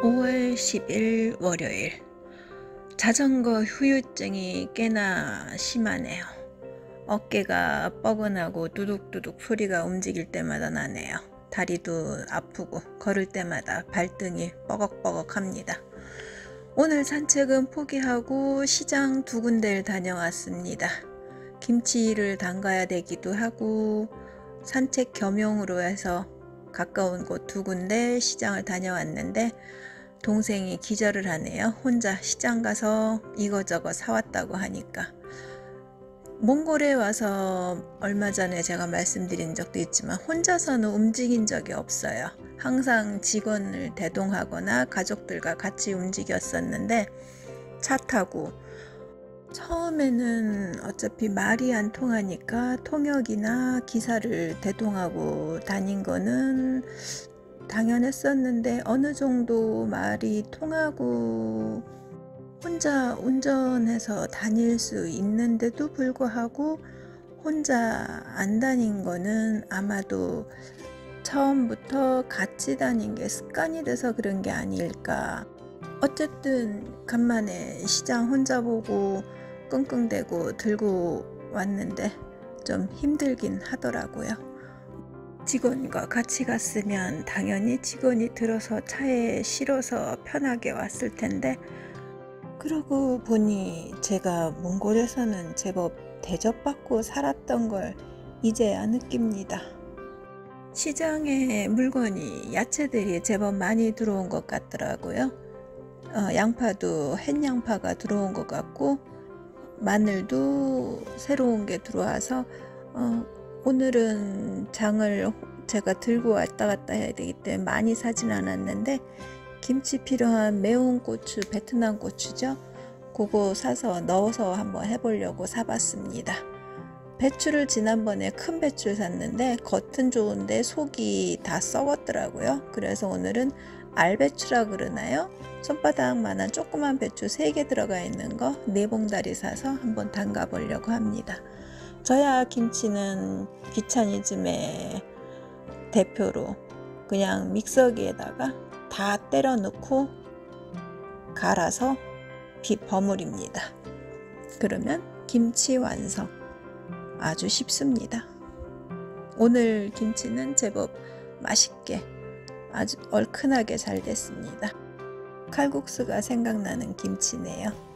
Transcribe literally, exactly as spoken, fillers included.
오월 십일 월요일. 자전거 후유증이 꽤나 심하네요. 어깨가 뻐근하고 두둑두둑 소리가 움직일 때마다 나네요. 다리도 아프고 걸을 때마다 발등이 뻐걱뻐걱 합니다. 오늘 산책은 포기하고 시장 두 군데를 다녀왔습니다. 김치를 담가야 되기도 하고 산책 겸용으로 해서 가까운 곳 두 군데 시장을 다녀왔는데 동생이 기절을 하네요. 혼자 시장 가서 이거저거 사왔다고 하니까. 몽골에 와서 얼마 전에 제가 말씀드린 적도 있지만 혼자서는 움직인 적이 없어요. 항상 직원을 대동하거나 가족들과 같이 움직였었는데 차 타고 처음에는 어차피 말이 안 통하니까 통역이나 기사를 대동하고 다닌 거는 당연했었는데 어느 정도 말이 통하고 혼자 운전해서 다닐 수 있는데도 불구하고 혼자 안 다닌 거는 아마도 처음부터 같이 다닌 게 습관이 돼서 그런 게 아닐까. 어쨌든 간만에 시장 혼자 보고 끙끙대고 들고 왔는데 좀 힘들긴 하더라고요. 직원과 같이 갔으면 당연히 직원이 들어서 차에 실어서 편하게 왔을 텐데 그러고 보니 제가 몽골에서는 제법 대접받고 살았던 걸 이제야 느낍니다. 시장에 물건이 야채들이 제법 많이 들어온 것 같더라고요. 어, 양파도 햇양파가 들어온 것 같고 마늘도 새로운 게 들어와서 어, 오늘은 장을 제가 들고 왔다 갔다 해야 되기 때문에 많이 사진 않았는데 김치 필요한 매운 고추, 베트남 고추죠. 그거 사서 넣어서 한번 해보려고 사봤습니다. 배추를 지난번에 큰 배추를 샀는데 겉은 좋은데 속이 다 썩었더라고요. 그래서 오늘은 알배추라 그러나요? 손바닥만한 조그만 배추 세 개 들어가 있는 거 네 봉다리 사서 한번 담가 보려고 합니다. 저야 김치는 귀차니즘의 대표로 그냥 믹서기에다가 다 때려 넣고 갈아서 비 버무립니다. 그러면 김치 완성. 아주 쉽습니다. 오늘 김치는 제법 맛있게 아주 얼큰하게 잘 됐습니다. 칼국수가 생각나는 김치네요.